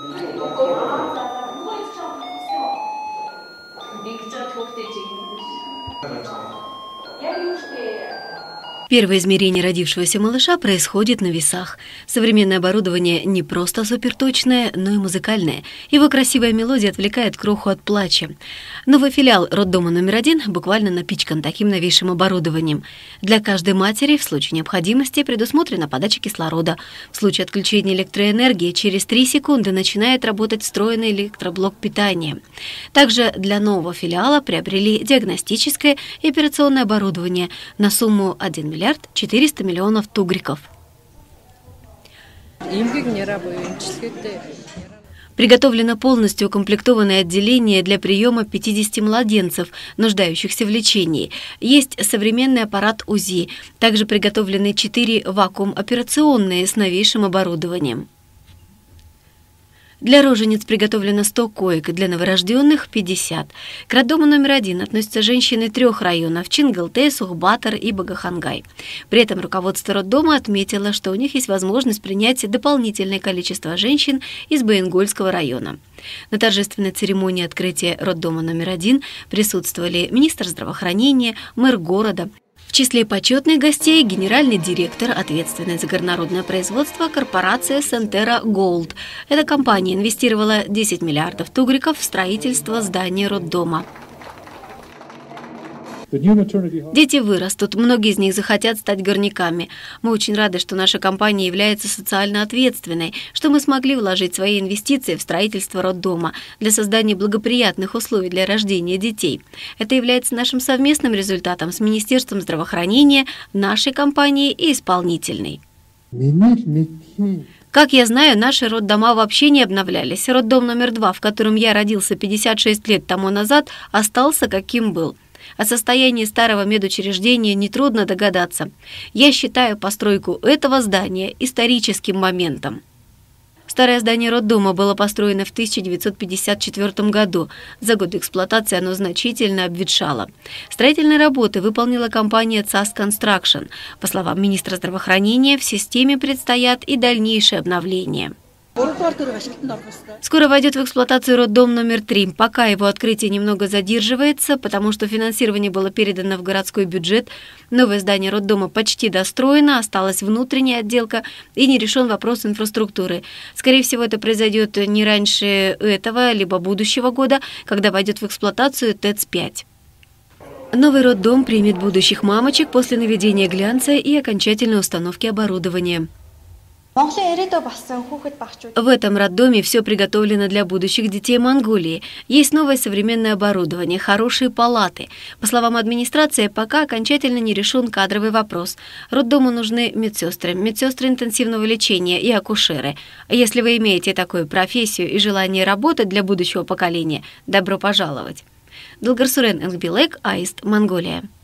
Первое измерение родившегося малыша происходит на весах. Современное оборудование не просто суперточное, но и музыкальное. Его красивая мелодия отвлекает кроху от плача. Новый филиал роддома номер 1 буквально напичкан таким новейшим оборудованием. Для каждой матери в случае необходимости предусмотрена подача кислорода. В случае отключения электроэнергии через 3 секунды начинает работать встроенный электроблок питания. Также для нового филиала приобрели диагностическое и операционное оборудование на сумму 1 миллиард 400 миллионов тугриков. Приготовлено полностью укомплектованное отделение для приема 50 младенцев, нуждающихся в лечении. Есть современный аппарат УЗИ. Также приготовлены 4 вакуум-операционные с новейшим оборудованием. Для рожениц приготовлено 100 коек, для новорожденных – 50. К роддому номер 1 относятся женщины 3 районов – Чингалте, Сухбатор и Багахангай. При этом руководство роддома отметило, что у них есть возможность принять дополнительное количество женщин из Баянгольского района. На торжественной церемонии открытия роддома номер 1 присутствовали министр здравоохранения, мэр города. В числе почетных гостей генеральный директор, ответственный за горнорудное производство, корпорация Сентера Голд. Эта компания инвестировала 10 миллиардов тугриков в строительство здания роддома. Дети вырастут, многие из них захотят стать горняками. Мы очень рады, что наша компания является социально ответственной, что мы смогли вложить свои инвестиции в строительство роддома для создания благоприятных условий для рождения детей. Это является нашим совместным результатом с Министерством здравоохранения, нашей компанией и исполнительной. Как я знаю, наши роддома вообще не обновлялись. Роддом номер 2, в котором я родился 56 лет тому назад, остался каким был. О состоянии старого медучреждения нетрудно догадаться. Я считаю постройку этого здания историческим моментом. Старое здание роддома было построено в 1954 году. За годы эксплуатации оно значительно обветшало. Строительные работы выполнила компания ЦАС Construction. По словам министра здравоохранения, в системе предстоят и дальнейшие обновления. Скоро войдет в эксплуатацию роддом номер 3. Пока его открытие немного задерживается, потому что финансирование было передано в городской бюджет. Новое здание роддома почти достроено, осталась внутренняя отделка и не решен вопрос инфраструктуры. Скорее всего, это произойдет не раньше этого, либо будущего года, когда войдет в эксплуатацию ТЭЦ-5. Новый роддом примет будущих мамочек после наведения глянца и окончательной установки оборудования. В этом роддоме все приготовлено для будущих детей Монголии. Есть новое современное оборудование, хорошие палаты. По словам администрации, пока окончательно не решен кадровый вопрос. Роддому нужны медсестры интенсивного лечения и акушеры. Если вы имеете такую профессию и желание работать для будущего поколения, добро пожаловать. Дылгарсурен Энгбилек, Аист, Монголия.